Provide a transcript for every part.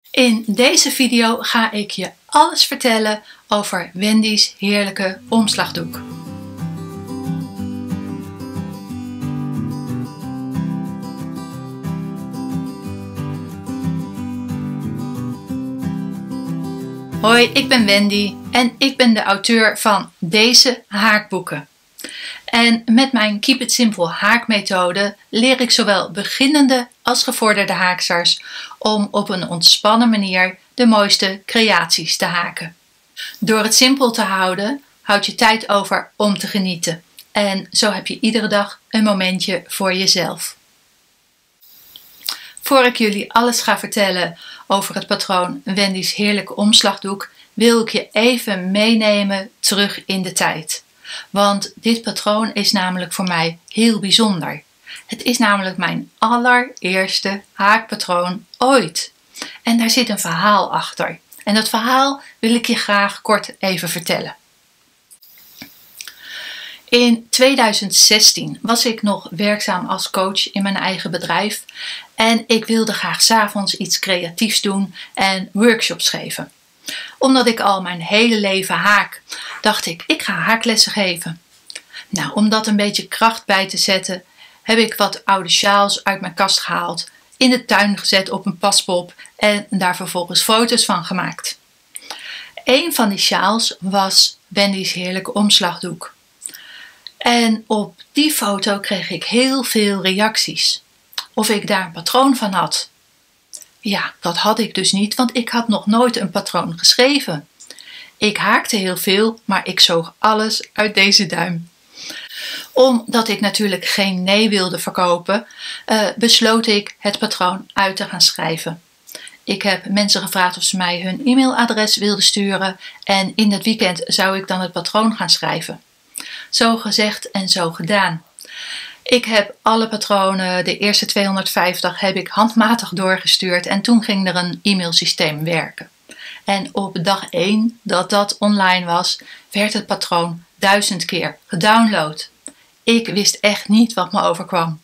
In deze video ga ik je alles vertellen over Wendy's heerlijke omslagdoek. Hoi, ik ben Wendy en ik ben de auteur van deze haakboeken. En met mijn Keep It Simple haakmethode leer ik zowel beginnende als gevorderde haaksters om op een ontspannen manier de mooiste creaties te haken. Door het simpel te houden, houd je tijd over om te genieten. En zo heb je iedere dag een momentje voor jezelf. Voor ik jullie alles ga vertellen over het patroon Wendy's heerlijke omslagdoek, wil ik je even meenemen terug in de tijd. Want dit patroon is namelijk voor mij heel bijzonder. Het is namelijk mijn allereerste haakpatroon ooit. En daar zit een verhaal achter. En dat verhaal wil ik je graag kort even vertellen. In 2016 was ik nog werkzaam als coach in mijn eigen bedrijf. En ik wilde graag 's avonds iets creatiefs doen en workshops geven. Omdat ik al mijn hele leven haak, dacht ik ga haaklessen geven. Nou, om dat een beetje kracht bij te zetten, heb ik wat oude sjaals uit mijn kast gehaald, in de tuin gezet op een paspop en daar vervolgens foto's van gemaakt. Een van die sjaals was Wendy's heerlijke omslagdoek. En op die foto kreeg ik heel veel reacties. Of ik daar een patroon van had. Ja, dat had ik dus niet, want ik had nog nooit een patroon geschreven. Ik haakte heel veel, maar ik zoog alles uit deze duim. Omdat ik natuurlijk geen nee wilde verkopen, besloot ik het patroon uit te gaan schrijven. Ik heb mensen gevraagd of ze mij hun e-mailadres wilden sturen en in het weekend zou ik dan het patroon gaan schrijven. Zo gezegd en zo gedaan. Ik heb alle patronen, de eerste 250, heb ik handmatig doorgestuurd en toen ging er een e-mailsysteem werken. En op dag 1 dat online was, werd het patroon 1000 keer gedownload. Ik wist echt niet wat me overkwam.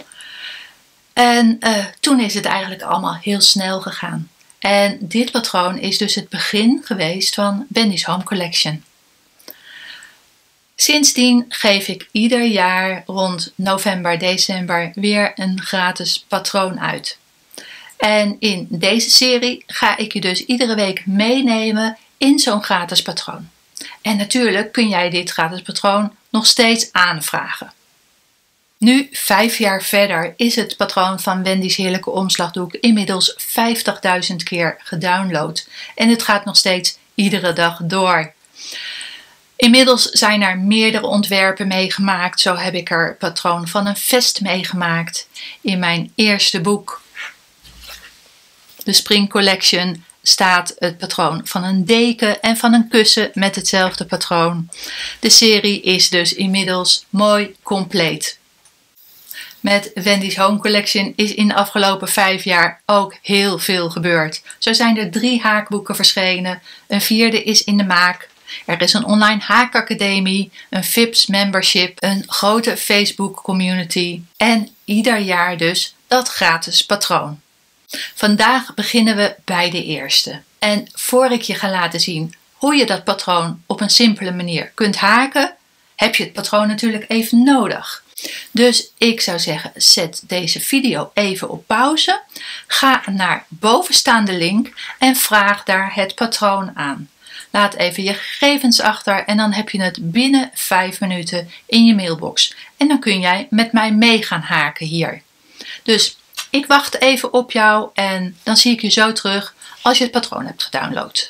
En toen is het eigenlijk allemaal heel snel gegaan. En dit patroon is dus het begin geweest van Wendy's Home Collection. Sindsdien geef ik ieder jaar rond november, december weer een gratis patroon uit. En in deze serie ga ik je dus iedere week meenemen in zo'n gratis patroon. En natuurlijk kun jij dit gratis patroon nog steeds aanvragen. Nu, 5 jaar verder, is het patroon van Wendy's heerlijke omslagdoek inmiddels 50.000 keer gedownload. En het gaat nog steeds iedere dag door. Inmiddels zijn er meerdere ontwerpen meegemaakt. Zo heb ik er patroon van een vest meegemaakt. In mijn eerste boek, de Spring Collection, staat het patroon van een deken en van een kussen met hetzelfde patroon. De serie is dus inmiddels mooi compleet. Met Wendy's Home Collection is in de afgelopen 5 jaar ook heel veel gebeurd. Zo zijn er 3 haakboeken verschenen, een 4e is in de maak. Er is een online haakacademie, een VIPS membership, een grote Facebook community en ieder jaar dus dat gratis patroon. Vandaag beginnen we bij de eerste. En voor ik je ga laten zien hoe je dat patroon op een simpele manier kunt haken, heb je het patroon natuurlijk even nodig. Dus ik zou zeggen, zet deze video even op pauze, ga naar bovenstaande link en vraag daar het patroon aan. Laat even je gegevens achter en dan heb je het binnen 5 minuten in je mailbox. En dan kun jij met mij mee gaan haken hier. Dus ik wacht even op jou en dan zie ik je zo terug als je het patroon hebt gedownload.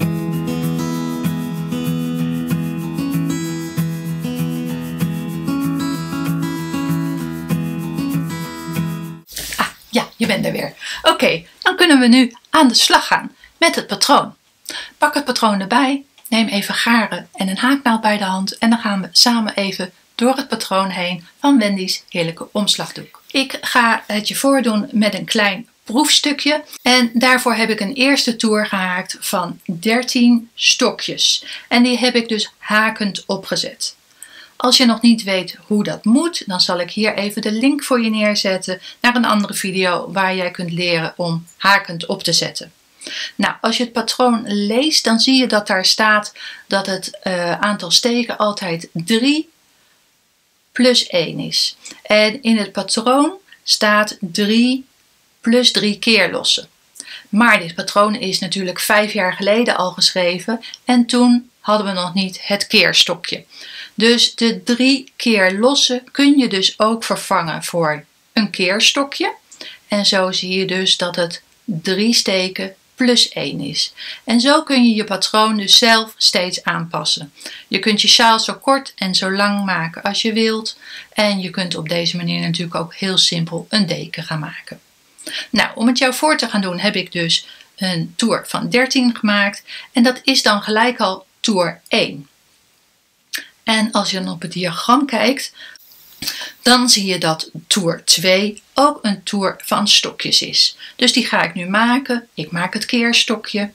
Ah, ja, je bent er weer. Oké, dan kunnen we nu aan de slag gaan met het patroon. Pak het patroon erbij, neem even garen en een haaknaald bij de hand en dan gaan we samen even door het patroon heen van Wendy's heerlijke omslagdoek. Ik ga het je voordoen met een klein proefstukje en daarvoor heb ik een eerste toer gehaakt van 13 stokjes en die heb ik dus hakend opgezet. Als je nog niet weet hoe dat moet, dan zal ik hier even de link voor je neerzetten naar een andere video waar jij kunt leren om hakend op te zetten. Nou, als je het patroon leest, dan zie je dat daar staat dat het aantal steken altijd 3 plus 1 is. En in het patroon staat 3 plus 3 keer lossen. Maar dit patroon is natuurlijk 5 jaar geleden al geschreven en toen hadden we nog niet het keerstokje. Dus de 3 keer lossen kun je dus ook vervangen voor een keerstokje. En zo zie je dus dat het 3 steken plus 1 is. En zo kun je je patroon dus zelf steeds aanpassen. Je kunt je sjaal zo kort en zo lang maken als je wilt. En je kunt op deze manier natuurlijk ook heel simpel een deken gaan maken. Nou, om het jou voor te gaan doen heb ik dus een toer van 13 gemaakt. En dat is dan gelijk al toer 1. En als je dan op het diagram kijkt, dan zie je dat toer 2 ook een toer van stokjes is. Dus die ga ik nu maken. Ik maak het keerstokje.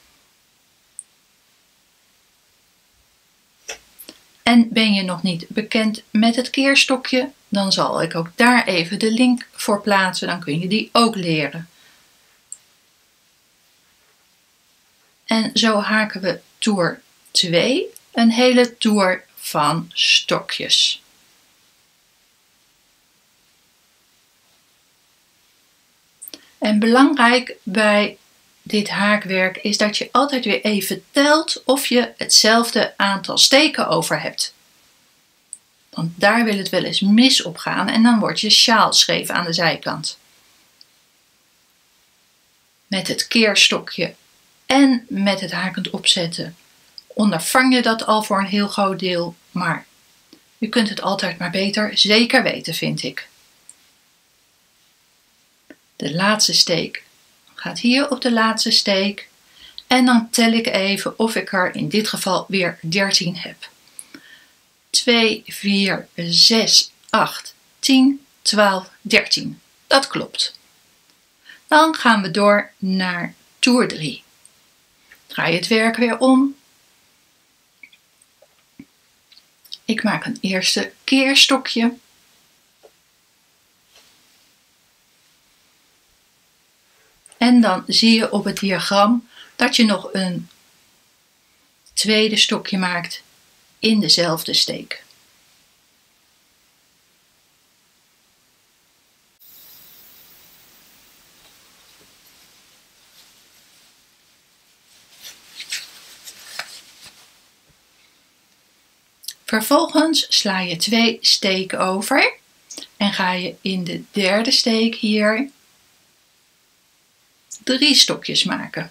En ben je nog niet bekend met het keerstokje, dan zal ik ook daar even de link voor plaatsen. Dan kun je die ook leren. En zo haken we toer 2 een hele toer van stokjes. En belangrijk bij dit haakwerk is dat je altijd weer even telt of je hetzelfde aantal steken over hebt. Want daar wil het wel eens mis op gaan en dan wordt je sjaal scheef aan de zijkant. Met het keerstokje en met het hakend opzetten ondervang je dat al voor een heel groot deel, maar je kunt het altijd maar beter zeker weten, vind ik. De laatste steek gaat hier op de laatste steek en dan tel ik even of ik er in dit geval weer 13 heb. 2, 4, 6, 8, 10, 12, 13. Dat klopt. Dan gaan we door naar toer 3. Draai het werk weer om. Ik maak een eerste keerstokje. En dan zie je op het diagram dat je nog een tweede stokje maakt in dezelfde steek. Vervolgens sla je 2 steken over en ga je in de derde steek hier 3 stokjes maken.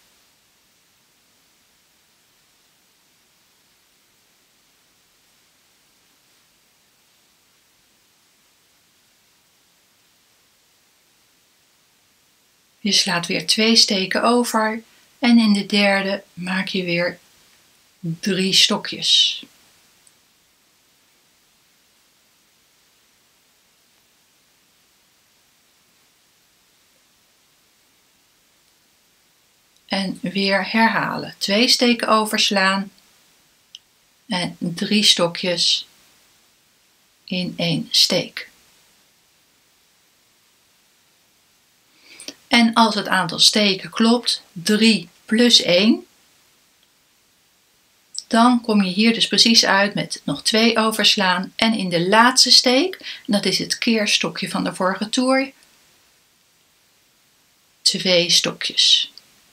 Je slaat weer 2 steken over en in de derde maak je weer 3 stokjes. En weer herhalen. 2 steken overslaan en 3 stokjes in 1 steek. En als het aantal steken klopt, 3 plus 1, dan kom je hier dus precies uit met nog 2 overslaan en in de laatste steek, en dat is het keerstokje van de vorige toer, 2 stokjes.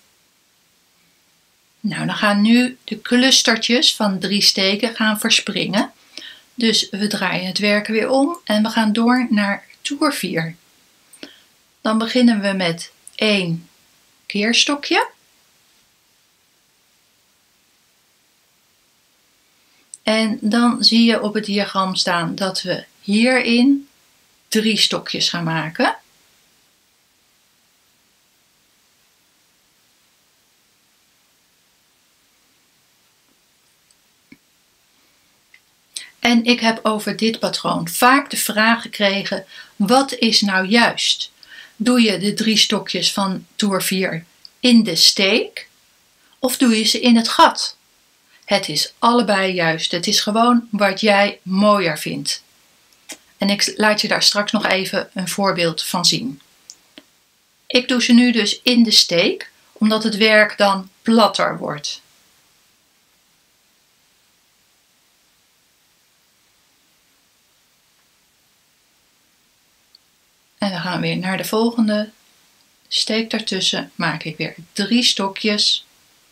Nou, dan gaan nu de clustertjes van 3 steken gaan verspringen. Dus we draaien het werk weer om en we gaan door naar toer 4. Dan beginnen we met 1 keerstokje. En dan zie je op het diagram staan dat we hierin 3 stokjes gaan maken. En ik heb over dit patroon vaak de vraag gekregen, wat is nou juist? Doe je de 3 stokjes van toer 4 in de steek of doe je ze in het gat? Het is allebei juist. Het is gewoon wat jij mooier vindt. En ik laat je daar straks nog even een voorbeeld van zien. Ik doe ze nu dus in de steek, omdat het werk dan platter wordt. En dan gaan we weer naar de volgende. Steek daartussen, maak ik weer 3 stokjes.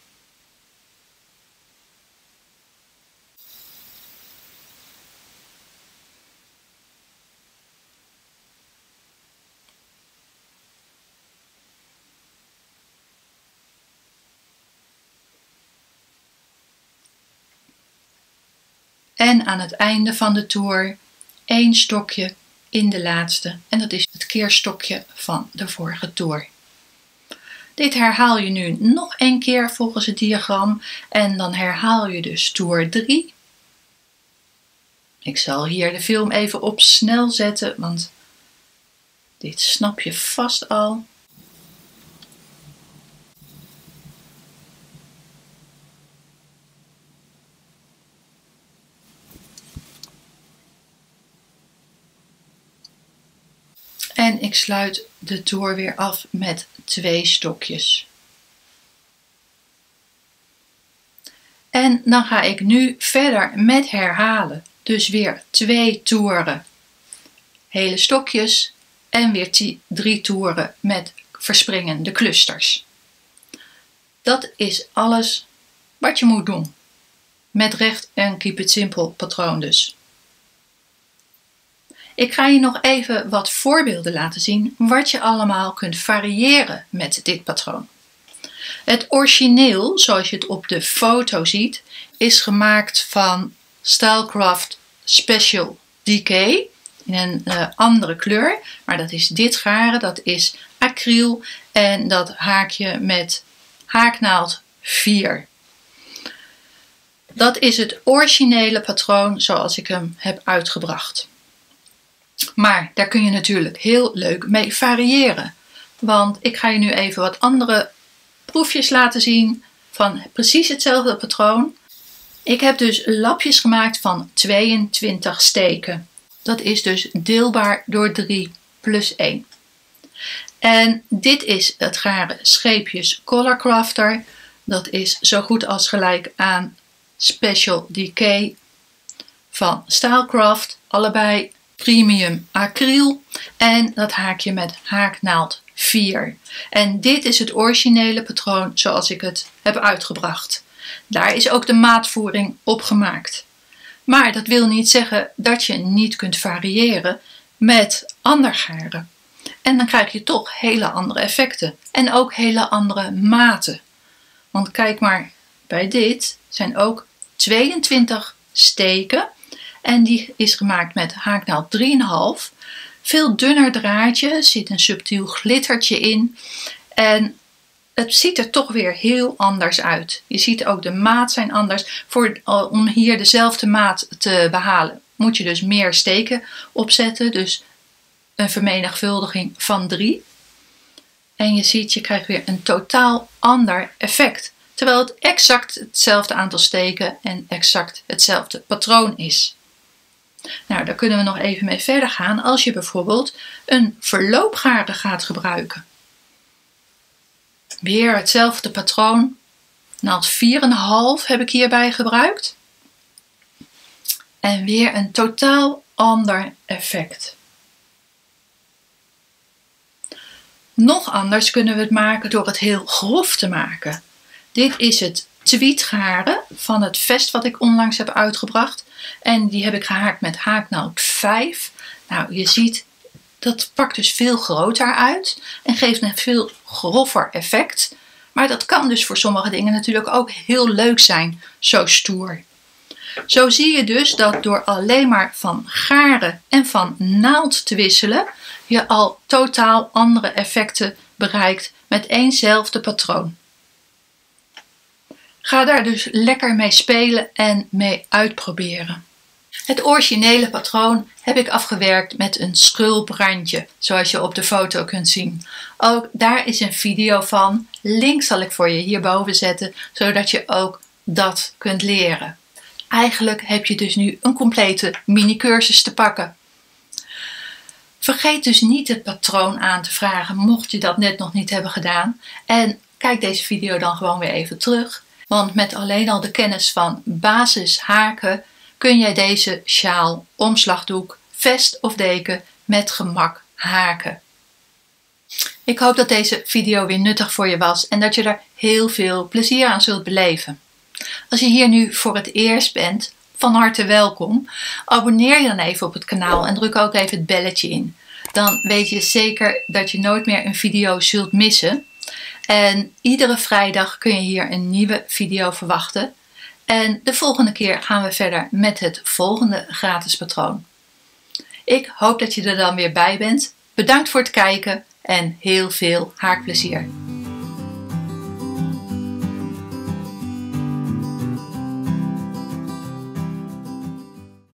En aan het einde van de toer 1 stokje in de laatste. En dat is het keerstokje van de vorige toer. Dit herhaal je nu nog 1 keer volgens het diagram. En dan herhaal je dus toer 3. Ik zal hier de film even op snel zetten, want dit snap je vast al. En ik sluit de toer weer af met 2 stokjes. En dan ga ik nu verder met herhalen. Dus weer 2 toeren hele stokjes en weer 3 toeren met verspringende clusters. Dat is alles wat je moet doen. Met recht en keep it simple patroon dus. Ik ga je nog even wat voorbeelden laten zien wat je allemaal kunt variëren met dit patroon. Het origineel, zoals je het op de foto ziet, is gemaakt van Stylecraft Special Decay in een andere kleur. Maar dat is dit garen, dat is acryl en dat haak je met haaknaald 4. Dat is het originele patroon zoals ik hem heb uitgebracht. Maar daar kun je natuurlijk heel leuk mee variëren. Want ik ga je nu even wat andere proefjes laten zien van precies hetzelfde patroon. Ik heb dus lapjes gemaakt van 22 steken. Dat is dus deelbaar door 3 plus 1. En dit is het garen Scheepjes Color Crafter. Dat is zo goed als gelijk aan Special Decay van Stylecraft. Allebei premium acryl en dat haak je met haaknaald 4. En dit is het originele patroon zoals ik het heb uitgebracht. Daar is ook de maatvoering op gemaakt. Maar dat wil niet zeggen dat je niet kunt variëren met ander garen. En dan krijg je toch hele andere effecten en ook hele andere maten. Want kijk maar, bij dit zijn ook 22 steken. En die is gemaakt met haaknaald 3,5. Veel dunner draadje, zit een subtiel glittertje in. En het ziet er toch weer heel anders uit. Je ziet ook de maat zijn anders. Om hier dezelfde maat te behalen moet je dus meer steken opzetten. Dus een vermenigvuldiging van 3. En je ziet, je krijgt weer een totaal ander effect. Terwijl het exact hetzelfde aantal steken en exact hetzelfde patroon is. Nou, daar kunnen we nog even mee verder gaan als je bijvoorbeeld een verloopgaren gaat gebruiken. Weer hetzelfde patroon. Naald 4,5 heb ik hierbij gebruikt. En weer een totaal ander effect. Nog anders kunnen we het maken door het heel grof te maken. Dit is het tweetgaren van het vest wat ik onlangs heb uitgebracht. En die heb ik gehaakt met haaknaald 5. Nou, je ziet, dat pakt dus veel groter uit en geeft een veel grover effect. Maar dat kan dus voor sommige dingen natuurlijk ook heel leuk zijn, zo stoer. Zo zie je dus dat door alleen maar van garen en van naald te wisselen, je al totaal andere effecten bereikt met éénzelfde patroon. Ga daar dus lekker mee spelen en mee uitproberen. Het originele patroon heb ik afgewerkt met een schulprandje, zoals je op de foto kunt zien. Ook daar is een video van. Link zal ik voor je hierboven zetten, zodat je ook dat kunt leren. Eigenlijk heb je dus nu een complete mini-cursus te pakken. Vergeet dus niet het patroon aan te vragen, mocht je dat net nog niet hebben gedaan. En kijk deze video dan gewoon weer even terug. Want met alleen al de kennis van basis haken kun jij deze sjaal, omslagdoek, vest of deken met gemak haken. Ik hoop dat deze video weer nuttig voor je was en dat je er heel veel plezier aan zult beleven. Als je hier nu voor het eerst bent, van harte welkom. Abonneer je dan even op het kanaal en druk ook even het belletje in. Dan weet je zeker dat je nooit meer een video zult missen. En iedere vrijdag kun je hier een nieuwe video verwachten. En de volgende keer gaan we verder met het volgende gratis patroon. Ik hoop dat je er dan weer bij bent. Bedankt voor het kijken en heel veel haakplezier.